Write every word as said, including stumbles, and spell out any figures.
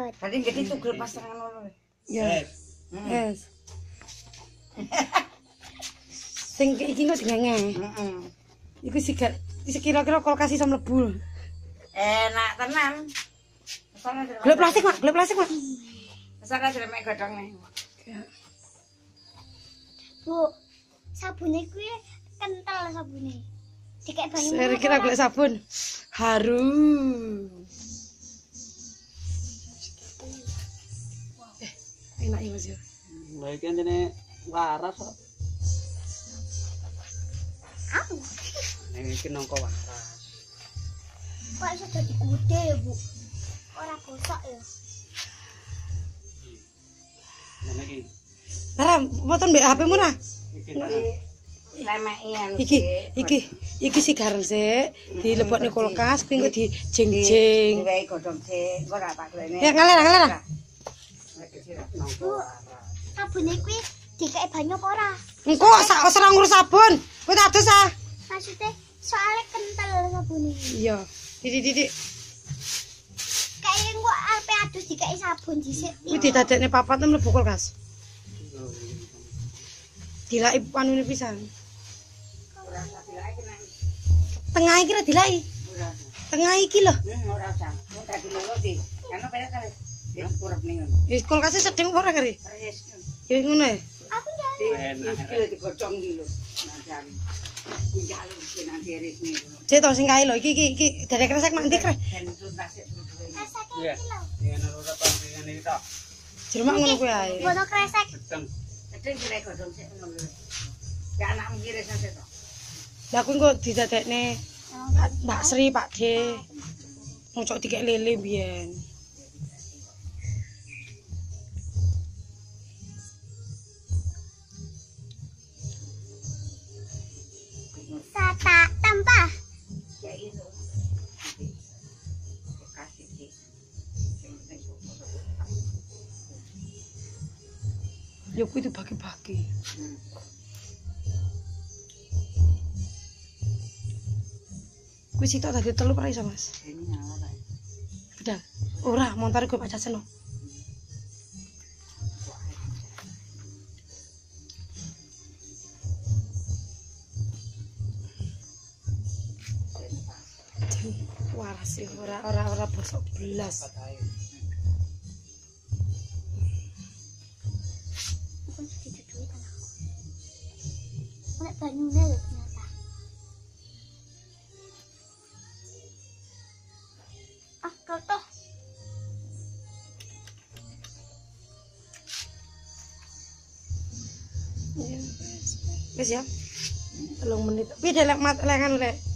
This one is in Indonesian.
Tadi gede tugel pasangan ngono. Ya. Yes. Sing iki kok dingenge. Heeh. Iku sih gak sekira-kira kulkas iso mlebu. Enak tenan. Gelap plastik, Mak. Gelap plastik, Mak. Masalah jeremek godhonge. Bu, sabune kuwi kental sabune. Dikek banyu. Saya kira golek sabun. Harum. Eh, enak ya Mas ya. Lah iki antene waras kok. Aku. Nek iki nangka waras. Kok iso dadi gede ya, Bu? Ora bosok ya. Nek iki. Tara, moton mbek H P-mu ra? Iki Lemeki anu. Iki, iki, iki sigaran sik, dilebokne kulkas, kuwi engko dijeng-jeng. Diwehi godhong sik, engko ra tak glene. Ya ngaler, ngaler. Bu, sabune kuwi dikek banyu apa ora? Engko sak ora ngurus sabun. Kowe tak adus ah. Maksudnya soalnya kental sabune. Iya. Titik-titik. Kayak engko ape adus dikek sabun dhisik. Kuwi didadekne papat mlebu kulkas. Dilaki anune pisan. Tengah iki ra dilaki. Tengah iki lho. Ora usah. Mun tak dilolo di. Kan apa ya kare? Ya kurep ning ngono. Wis kulkase sedeng apa ora kari? Wis. Ya ngono ya. Aku ya. Iki lho digocong iki lho. Nanti. Tinggal nang diris ning ngono. Cek to sing kae lho iki iki iki dari kresek mak ndi kres. Ben tuntas sik dulu. Kreseke iki lho. Yen ora pamringan iki tok. Jermak ngono kuwi ae. Bono kresek. Gedeng. Kedhe kira godhong sik ngono lho. Ya anakmu kiris nang sik to. Lah kuwi engko didadekne Mbak Sri, Pak D. Ngocok dikek lele biyen. Sata tambah. Ya itu. Kasih sih. Ya kuwi dibagi-bagi. Kuwi sitok tadi telu ora iso, Mas. Ini nyala lah. Bedal. Ora, montar gue Pak Jaseno. Waras sih ora ora ora bosok belas. Aku sedikit duit anakku. Nek banyune lho ternyata. Ah, kotor. Wis ya. Telung menit. Piye lek mat lengan lek